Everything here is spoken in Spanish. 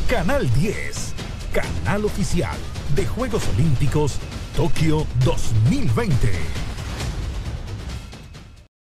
Canal 10, canal oficial de Juegos Olímpicos Tokio 2020.